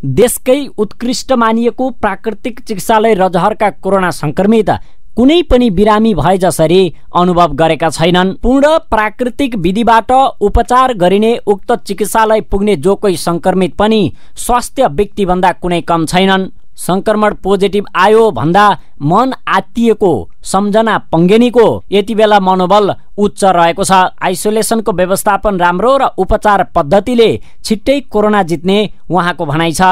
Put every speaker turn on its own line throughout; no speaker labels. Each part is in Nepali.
देशकै उत्कृष्ट मानिएको प्राकृतिक चिकित्सालय रजहरका कोरोना संक्रमित कुनै पनि बिरामी भए जसरी अनुभव गरेका छैनन्। पूर्ण प्राकृतिक विधिबाट उपचार गरिने उक्त चिकित्सालय पुग्ने जो कोही संक्रमित पनि स्वास्थ्य व्यक्तिभन्दा कुनै कम छैनन्। संक्रमण पोजिटिभ आयो भन्दा मन आत्तिएको सम्झना पङ्गेनीको यति बेला मनोबल उच्च रहेको छ। आइसोलेसनको व्यवस्थापन राम्रो र उपचार पद्धतिले छिट्टै कोरोना जित्ने उहाँको भनाइ छ।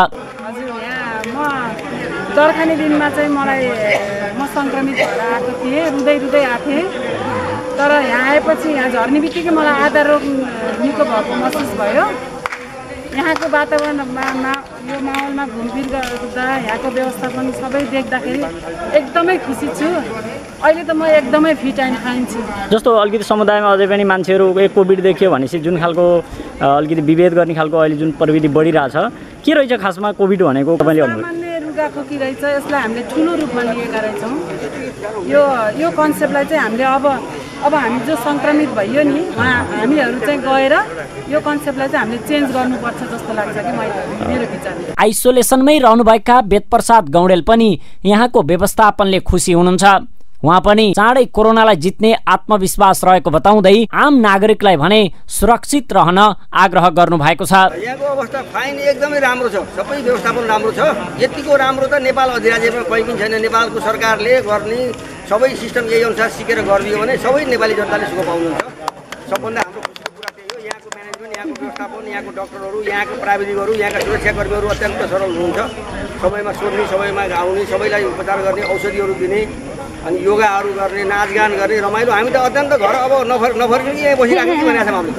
दर्खाने दिनमा चाहिँ म संक्रमित भएर आएको थिएँ, रुँदै आएको थिएँ। तर यहाँ आएपछि यहाँ झर्ने बित्तिकै मलाई आधा रोग निको भएको महसुस भयो। यहाँको वातावरणमा यो माहौलमा घुमफिर गर्दा यहाँको व्यवस्थापन सबै देख्दाखेरि एकदमै खुसी छु। अहिले त म एकदमै फिट एन्ड फाइन छु।
जस्तो अलिकति समुदायमा अझै पनि मान्छेहरू कोभिड देखियो भनेपछि जुन खालको अलिकति विभेद गर्ने खालको अहिले जुन प्रविधि बढिरहेछ, के रहेछ खासमा कोभिड भनेको?
सामान्य रुगाखोकी रहेछ, यसलाई हामीले ठुलो रूपमा लिएका रहेछौँ। यो कन्सेप्टलाई चाहिँ हामीले अब हामी जो संक्रमित भइयो नि हामीहरू चाहिँ गएर यो कन्सेप्टलाई चाहिँ हामीले चेन्ज गर्नुपर्छ जस्तो लाग्छ कि मेरो विचार।
आइसोलेसनमै रहनुभएका वेदप्रसाद गौडेल पनि यहाँको व्यवस्थापनले खुसी हुनुहुन्छ। उहाँ पनि चाँडै कोरोनालाई जित्ने आत्मविश्वास रहेको बताउँदै आम नागरिकलाई भने सुरक्षित रहन आग्रह गर्नु भएको छ।
यहाँको अवस्था फाइन एकदमै राम्रो छ, सबै व्यवस्थापन राम्रो छ। यतिको राम्रो त नेपाल अधिराज्यमा कहीँ पनि छैन। नेपालको सरकारले गर्ने सबै सिस्टम यही अनुसार सिकेर गरिदियो भने सबै नेपाली जनताले सुख पाउनुहुन्छ। सबभन्दा हाम्रो खुसीको कुरा त्यही हो। यहाँको म्यानेजमेन्ट, यहाँको व्यवस्थापन, यहाँको डाक्टरहरू, यहाँको प्राविधिकहरू, यहाँका सुरक्षाकर्मीहरू अत्यन्त सरल हुनुहुन्छ। समयमा सोध्ने, समयमा आउने, सबैलाई उपचार गर्ने, औषधिहरू दिने, अनि योगाहरू गर्ने, नाचगान गर्ने, रमाइलो। हामी त अत्यन्त घर अब नफर्किनु यहीँ बसिराख्यो कि भनेको छ हामीले।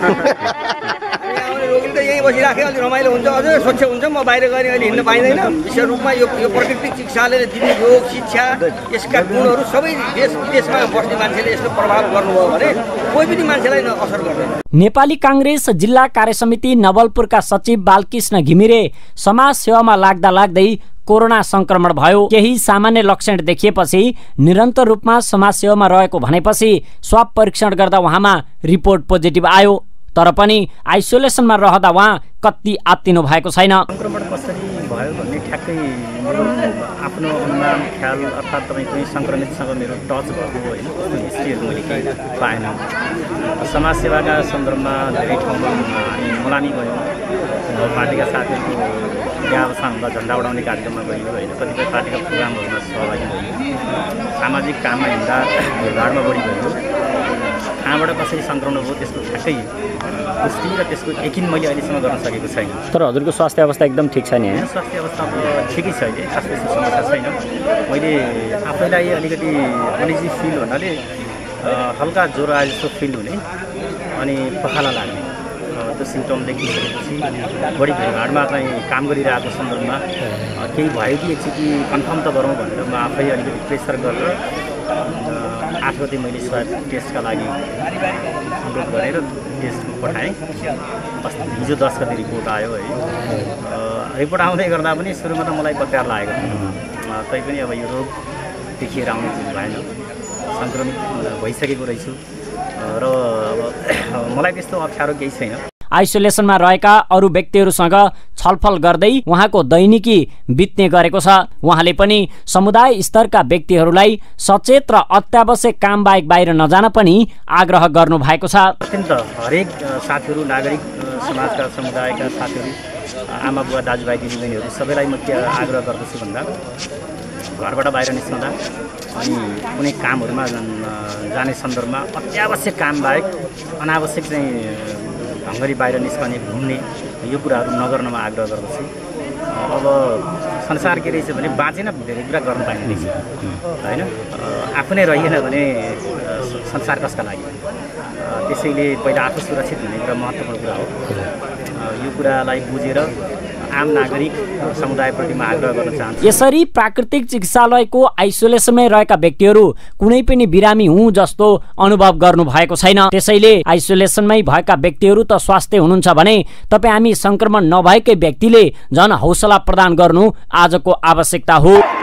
आउने रोगी त यहीँ बसिराख्यो, अलिक रमाइलो हुन्छ, अझै स्वच्छ हुन्छ। म बाहिर गएर अहिले हिँड्न पाइँदैन। विश्व रूपमा यो प्राकृतिक चिकित्सालयले दिने योग, शिक्षा, यसका गुणहरू सबै देश विदेशमा बस्ने मान्छेले यसको प्रभाव गर्नुभयो भने कोही पनि मान्छेलाई असर गर्दैन।
नेपाली काङ्ग्रेस जिल्ला कार्यसमिति नवलपुरका सचिव बालकृष्ण घिमिरे समाज सेवामा लाग्दै कोरोना संक्रमण भयो। केही सामान्य लक्षण देखिएपछि निरन्तर रूपमा समाज सेवामा रहेको भनेपछि स्वाब परीक्षण गर्दा उहाँमा रिपोर्ट पोजिटिभ आयो। तर पनि आइसोलेसनमा रहँदा उहाँ कति आत्तिनु भएको छैन।
संक्रमण कसरी भयो भन्ने ठ्याक्कै मेरो आफ्नो अनुमान ख्याल अर्थात् तपाईँ कुनै सङ्क्रमितसँग मेरो टच भएको होइन, कस्तो हिस्ट्रीहरू मैले केही पाएन। समाजसेवाका सन्दर्भमा धेरै ठाउँमा हामी मुलामी गयौँ। पार्टीका साथीहरूको व्यवसाय हुँदा झन्डा उडाउने कार्यक्रममा गइयो होइन, कतिपय पार्टीका प्रोग्रामहरूमा सहभागी भयो, सामाजिक काममा हिँड्दा भिडभाडमा बढी गयो। कहाँबाट कसरी सङ्क्रमण भयो त्यसको ठ्याक्कै पुष्टि र त्यसको यकिन मैले अहिलेसम्म गर्न सकेको छैन।
तर हजुरको स्वास्थ्य अवस्था एकदम ठिक छैन?
स्वास्थ्य अवस्था ठिकै छ, अहिले खास त्यस्तो समस्या छैन। मैले आफैलाई अलिकति अनिजी फिल हुनाले हल्का ज्वरो आए जस्तो फिल हुने अनि पखाला लाग्ने त्यो सिम्टम देखिसकेपछि बढी भिडभाडमा चाहिँ काम गरिरहेको सन्दर्भमा केही भयो कि एकचोटि कन्फर्म त गरौँ भनेर म आफै अलिकति प्रेसर गरेर 8 गते मैले स्वाब टेस्टका लागि अनुरोध गरेर टेस्ट पठाएँ। हिजो 10 गते रिपोर्ट आयो है। रिपोर्ट आउँदै गर्दा पनि सुरुमा त मलाई पत्यार लागेको थियो, तैपनि अब यो रोग देखिएर आउने भएन, सङ्क्रमित भइसकेको रहेछु र अब मलाई त्यस्तो अप्ठ्यारो केही छैन।
आइसोलेसनमा रहेका अरू व्यक्तिहरूसँग छलफल गर्दै उहाँको दैनिकी बित्ने गरेको छ। उहाँले पनि समुदाय स्तरका व्यक्तिहरूलाई सचेत र अत्यावश्यक काम बाहेक बाहिर नजान पनि आग्रह गर्नु भएको छ।
अत्यन्त हरेक साथीहरू, नागरिक समाजका समुदायका साथीहरू, आमा बुवा दाजुभाइ दिदीबहिनीहरू सबैलाई म के आग्रह गर्दछु भन्दा घरबाट बाहिर निस्कँदा अनि कुनै कामहरूमा जाने सन्दर्भमा अत्यावश्यक काम बाहेक अनावश्यक चाहिँ ढङ्गरी बाहिर निस्कने, घुम्ने यो कुराहरू नगर्नमा आग्रह गर्दछु। अब संसार के रहेछ भने बाँचेन धेरै कुरा गर्न पाइने रहेछ होइन, आफू नै रहिएन भने संसार कसका लागि? त्यसैले पहिला आफू सुरक्षित हुने कुरा महत्त्वपूर्ण कुरा हो। यो कुरालाई बुझेर आम नागरिक समुदायप्रति म आग्रह गर्न चाहन्छु।
यसरी प्राकृतिक चिकित्सालयको आइसोलेसनमै रहेका व्यक्तिहरू कुनै पनि बिरामी हुँ जस्तो अनुभव गर्नु भएको छैन। त्यसैले आइसोलेसनमै भएका व्यक्तिहरू त स्वास्थ्य हुनुहुन्छ भने तपाईँ हामी संक्रमण नभएकै व्यक्तिले झन हौसला प्रदान गर्नु आजको आवश्यकता हो।